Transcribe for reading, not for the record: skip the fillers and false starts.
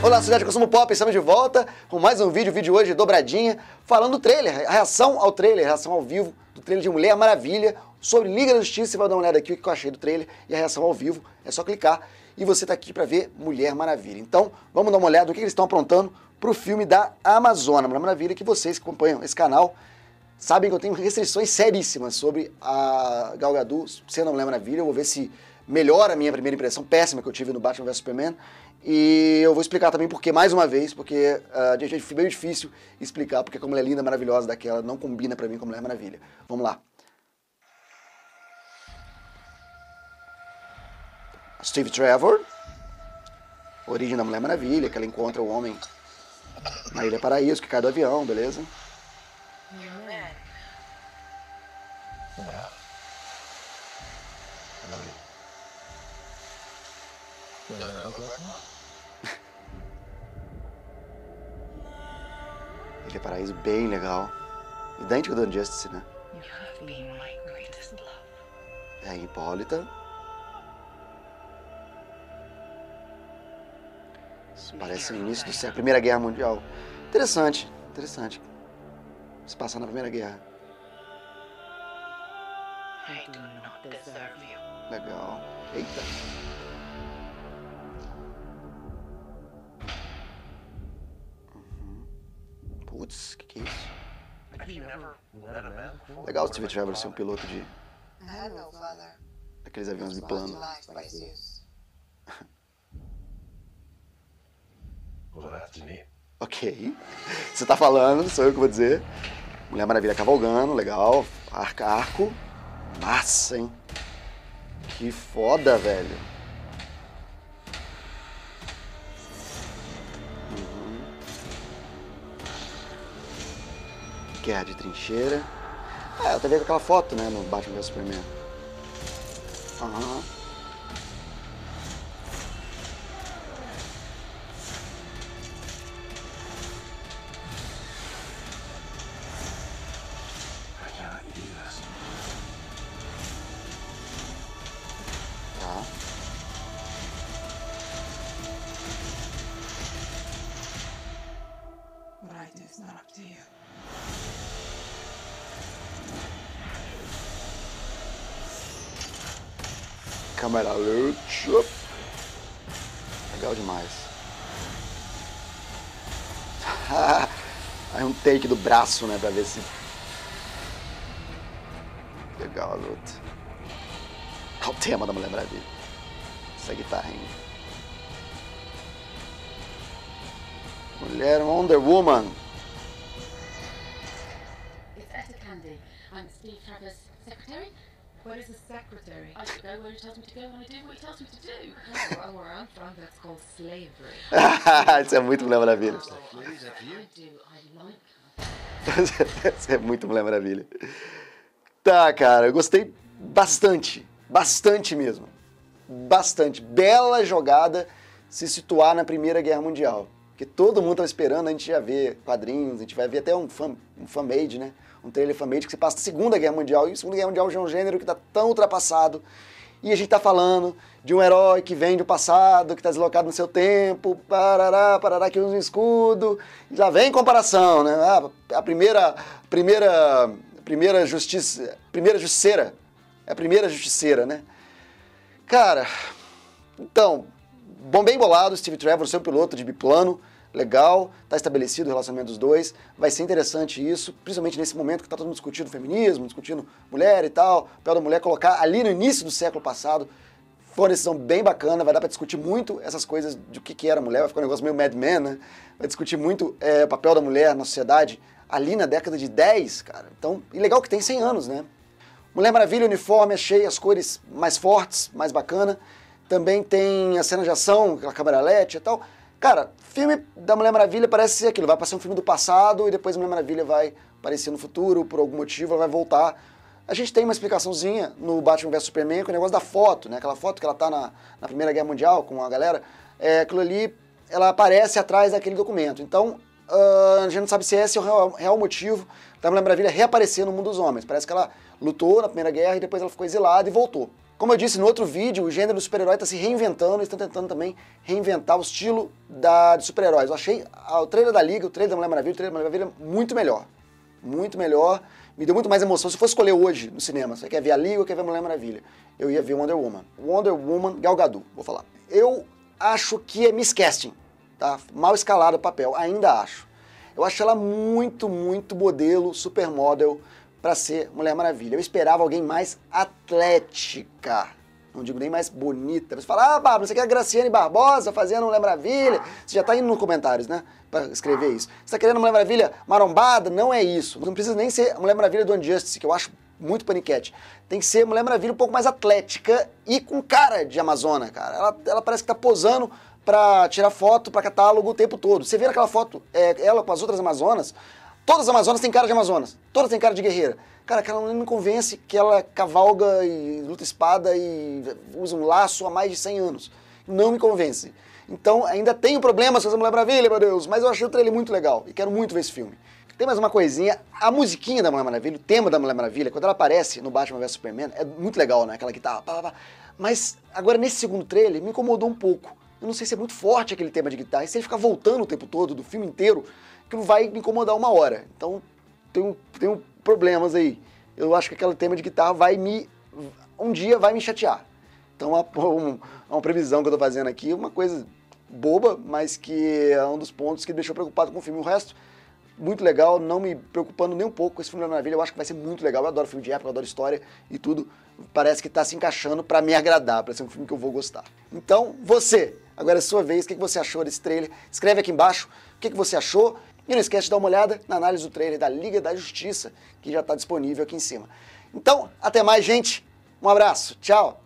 Olá, Cidade Consumo Pop, estamos de volta com mais um vídeo hoje dobradinha, falando do trailer, a reação ao trailer, a reação ao vivo do trailer de Mulher Maravilha, sobre Liga da Justiça. Você vai dar uma olhada aqui o que eu achei do trailer e a reação ao vivo, é só clicar e você tá aqui para ver Mulher Maravilha. Então, vamos dar uma olhada no que eles estão aprontando pro filme da Amazônia, Mulher Maravilha, que vocês que acompanham esse canal sabem que eu tenho restrições seríssimas sobre a Gal Gadot sendo a Mulher Maravilha. Eu vou ver se melhora a minha primeira impressão péssima que eu tive no Batman vs Superman. E eu vou explicar também porque, mais uma vez, porque é meio difícil explicar porque como ela é linda, maravilhosa daquela, não combina pra mim com Mulher Maravilha. Vamos lá. Steve Trevor, origem da Mulher Maravilha, que ela encontra o homem na Ilha Paraíso, que cai do avião, beleza? Ilha Paraíso bem legal. Idêntico do Injustice, né? É a Hipólita. Isso parece o início da Primeira Guerra Mundial. Interessante, interessante. Se passa na Primeira Guerra. Legal. Eita. Putz, que é isso? Legal o Steve Trevor ser um piloto de... aqueles aviões biplano. Ok. Você tá falando, sou eu que vou dizer. Mulher Maravilha cavalgando, legal. Arco. Massa, hein? Que foda, velho. Guerra de trincheira. Ah, eu também com aquela foto, né, no Batman vs Superman. Aham. Tá. Câmera lenta. Legal demais. Aí um take do braço, né, pra ver se... Legal a luta. Olha o tema da Mulher Maravilha. Essa guitarrinha. Mulher Wonder Woman. It's Etta Candy. I'm Steve Trevor's secretary. What is a secretary? I go where he tells me to go and I do what he tells me to do. Oh, where I'm from, that's called slavery. Isso é muito Mulher Maravilha. I like her. Isso é muito Mulher Maravilha. Tá, cara, eu gostei bastante. Bastante mesmo. Bastante. Bela jogada se situar na Primeira Guerra Mundial. Porque todo mundo tava esperando, a gente ia ver quadrinhos, a gente vai ver até um fan-made, né? Um trailer fan-made que se passa na Segunda Guerra Mundial. E a Segunda Guerra Mundial já é um gênero que tá tão ultrapassado. E a gente tá falando de um herói que vem do passado, que tá deslocado no seu tempo, parará, que usa um escudo. E lá vem comparação, né? A primeira justiceira. É a primeira justiceira, né? Cara, então, bem bolado, Steve Trevor, seu piloto de biplano, legal, tá estabelecido o relacionamento dos dois, vai ser interessante isso, principalmente nesse momento que tá todo mundo discutindo feminismo, discutindo mulher e tal, o papel da mulher colocar ali no início do século passado, foi uma decisão bem bacana, vai dar pra discutir muito essas coisas de o que era mulher, vai ficar um negócio meio Mad Men, né? Vai discutir muito o papel da mulher na sociedade ali na década de 10, cara, então, e legal que tem 100 anos, né? Mulher Maravilha, uniforme, achei as cores mais fortes, mais bacana. Também tem a cena de ação, aquela câmera LED e tal. Cara, filme da Mulher Maravilha parece ser aquilo, vai passar um filme do passado e depois a Mulher Maravilha vai aparecer no futuro, por algum motivo ela vai voltar. A gente tem uma explicaçãozinha no Batman vs Superman com o negócio da foto, né? Aquela foto que ela tá na Primeira Guerra Mundial com a galera, aquilo ali, ela aparece atrás daquele documento. Então, a gente não sabe se esse é o real motivo da Mulher Maravilha reaparecer no mundo dos homens. Parece que ela lutou na Primeira Guerra e depois ela ficou exilada e voltou. Como eu disse no outro vídeo, o gênero do super-herói está se reinventando, eles estão tentando também reinventar o estilo de super-heróis. Eu achei o trailer da Liga, o trailer da Mulher Maravilha, o trailer da Mulher Maravilha muito melhor. Muito melhor, me deu muito mais emoção. Se fosse escolher hoje no cinema, você quer ver a Liga ou quer ver a Mulher Maravilha? Eu ia ver Wonder Woman. Wonder Woman, Gal Gadot, vou falar. Eu acho que é miscasting, tá? Mal escalado o papel, ainda acho. Eu acho ela muito, muito modelo, supermodel para ser Mulher Maravilha. Eu esperava alguém mais atlética, não digo nem mais bonita. Você fala, Bárbara, você quer a Graciane Barbosa fazendo Mulher Maravilha? Você já tá indo nos comentários, né, para escrever isso. Você tá querendo Mulher Maravilha marombada? Não é isso. Não precisa nem ser a Mulher Maravilha do Injustice, que eu acho muito paniquete. Tem que ser Mulher Maravilha um pouco mais atlética e com cara de Amazona, cara. Ela parece que tá posando pra tirar foto pra catálogo o tempo todo. Você vê aquela foto, ela com as outras Amazonas, todas as Amazonas têm cara de Amazonas, todas têm cara de guerreira. Cara, aquela não me convence que ela cavalga e luta espada e usa um laço há mais de 100 anos. Não me convence. Então ainda tenho problemas com essa Mulher Maravilha, meu Deus, mas eu achei o trailer muito legal e quero muito ver esse filme. Tem mais uma coisinha, a musiquinha da Mulher Maravilha, o tema da Mulher Maravilha, quando ela aparece no Batman vs Superman, é muito legal, né? Aquela guitarra, pá, pá, pá. Mas agora nesse segundo trailer me incomodou um pouco. Eu não sei se é muito forte aquele tema de guitarra, e se ele ficar voltando o tempo todo, do filme inteiro, aquilo vai me incomodar uma hora. Então tenho problemas aí. Eu acho que aquele tema de guitarra um dia vai me chatear. Então é uma previsão que eu tô fazendo aqui, uma coisa boba, mas que é um dos pontos que me deixou preocupado com o filme. O resto, muito legal, não me preocupando nem um pouco com esse filme da Maravilha. Eu acho que vai ser muito legal. Eu adoro filme de época, eu adoro história e tudo. Parece que tá se encaixando pra me agradar, pra ser um filme que eu vou gostar. Então, você, agora é a sua vez. O que você achou desse trailer? Escreve aqui embaixo o que você achou. E não esquece de dar uma olhada na análise do trailer da Liga da Justiça, que já tá disponível aqui em cima. Então, até mais, gente. Um abraço. Tchau.